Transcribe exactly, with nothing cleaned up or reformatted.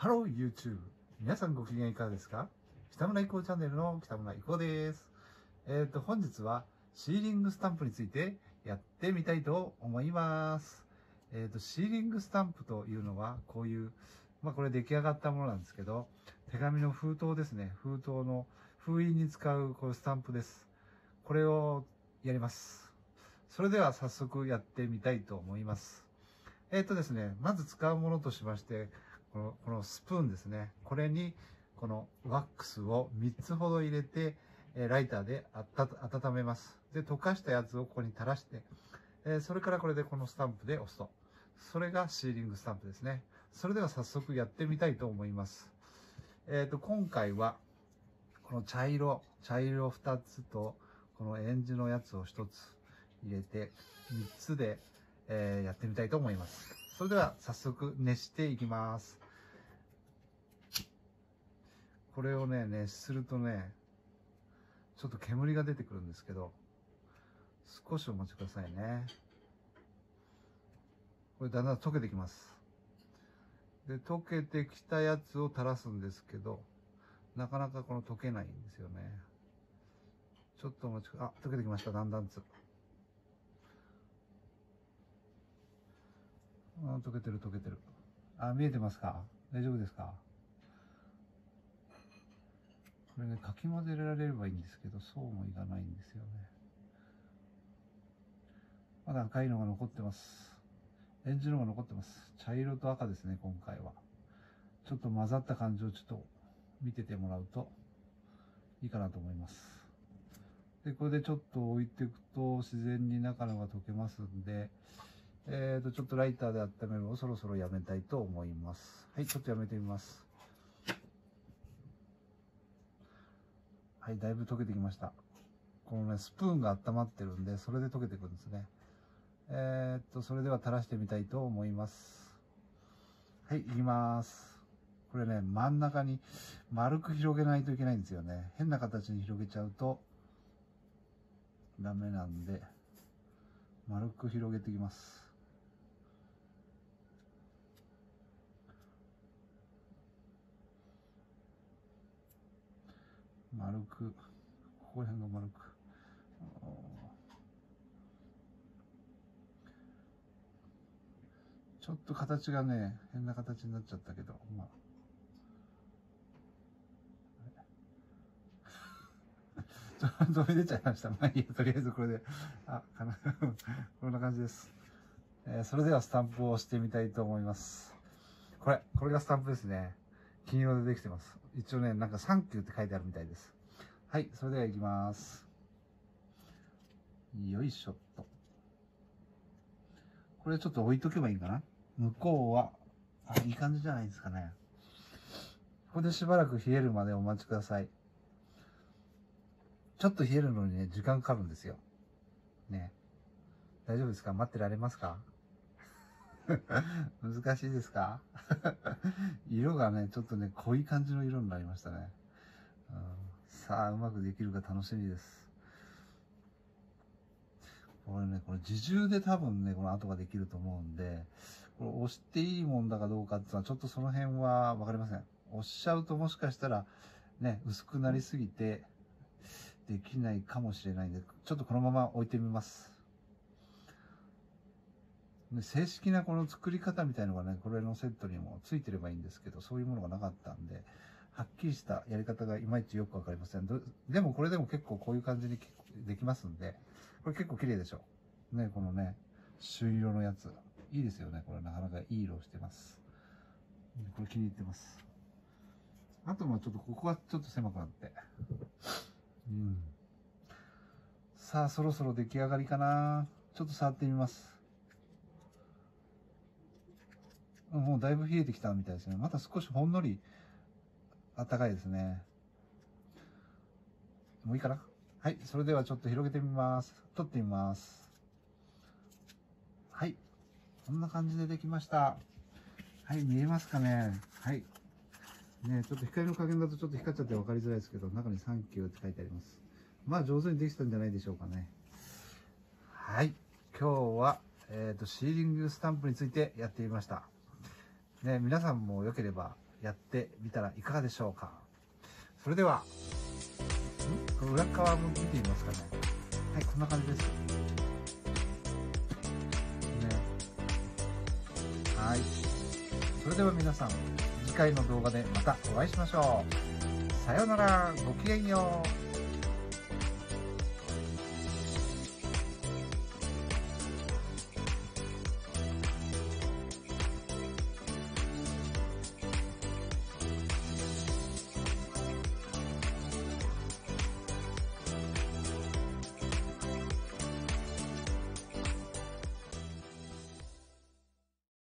ハロー YouTube。皆さんご機嫌いかがですか？北村いこうチャンネルの北村いこうです。えっと、本日はシーリングスタンプについてやってみたいと思います。えっと、シーリングスタンプというのは、こういう、まあこれ出来上がったものなんですけど、手紙の封筒ですね。封筒の封印に使うこういうスタンプです。これをやります。それでは早速やってみたいと思います。えっとですね、まず使うものとしまして、この、このスプーンですね。これに、このワックスをみっつほど入れて、えライターであた温めます。で、溶かしたやつをここに垂らして、えそれからこれでこのスタンプで押すと。それがシーリングスタンプですね。それでは早速やってみたいと思います。えっと、今回は、この茶色、茶色ふたつと、このエンジのやつをひとつ入れて、みっつで、えー、やってみたいと思います。それでは早速熱していきます。これをね、熱するとね、ちょっと煙が出てくるんですけど、少しお待ちくださいね。これだんだん溶けてきます。で、溶けてきたやつを垂らすんですけど、なかなかこの溶けないんですよね。ちょっとお待ちください。あ、溶けてきました。だんだんつ。あ、溶けてる溶けてる。あ、見えてますか？大丈夫ですか？これね、かき混ぜられればいいんですけど、そうもいかないんですよね。まだ赤いのが残ってます。エンジのが残ってます。茶色と赤ですね、今回は。ちょっと混ざった感じをちょっと見ててもらうといいかなと思います。で、これでちょっと置いていくと自然に中のが溶けますんで、えーと、ちょっとライターで温めるのをそろそろやめたいと思います。はい、ちょっとやめてみます。はい、だいぶ溶けてきました。このね、スプーンが温まってるんで、それで溶けていくんですね。えー、っと、それでは垂らしてみたいと思います。はい、いきます。これね、真ん中に丸く広げないといけないんですよね。変な形に広げちゃうとダメなんで、丸く広げていきます。丸く、ここら辺が丸く。ちょっと形がね、変な形になっちゃったけど、まあ。ちょっと飛び出ちゃいました。まあいいや、とりあえずこれで。あ、かな。こんな感じです。えー、それではスタンプを押してみたいと思います。これ、これがスタンプですね。金色でできてます。一応ね、なんかサンキューって書いてあるみたいです。はい、それでは行きます。よいしょっと。これちょっと置いとけばいいかな。向こうは、あ、いい感じじゃないですかね。ここでしばらく冷えるまでお待ちください。ちょっと冷えるのにね、時間かかるんですよ。ね。大丈夫ですか？待ってられますか？難しいですか？色がね、ちょっとね、濃い感じの色になりましたね。うん、さあ、うまくできるか楽しみです。これね、これ自重で多分ね、この跡ができると思うんで、これ押していいもんだかどうかっていうのは、ちょっとその辺はわかりません。押しちゃうともしかしたら、ね、薄くなりすぎて、できないかもしれないんで、ちょっとこのまま置いてみます。で、正式なこの作り方みたいのがね、これのセットにもついてればいいんですけど、そういうものがなかったんで、はっきりしたやり方がいまいちよくわかりません。でもこれでも結構こういう感じにできますんで、これ結構綺麗でしょ。ね、このね、朱色のやつ。いいですよね。これなかなかいい色をしてます。これ気に入ってます。あともちょっとここがちょっと狭くなって。うん。さあ、そろそろ出来上がりかな。ちょっと触ってみます。もうだいぶ冷えてきたみたいですね。また少しほんのり暖かいですね。もういいかな？はい。それではちょっと広げてみます。取ってみます。はい。こんな感じでできました。はい。見えますかね？はい。ね、ちょっと光の加減だとちょっと光っちゃって分かりづらいですけど、中にサンキューって書いてあります。まあ上手にできたんじゃないでしょうかね。はい。今日は、えっと、シーリングスタンプについてやってみました。ね、皆さんも良ければやってみたらいかがでしょうか。それでは、ん裏側も見てみますかね。はい、こんな感じです。ね。はい。それでは皆さん、次回の動画でまたお会いしましょう。さようなら、ごきげんよう。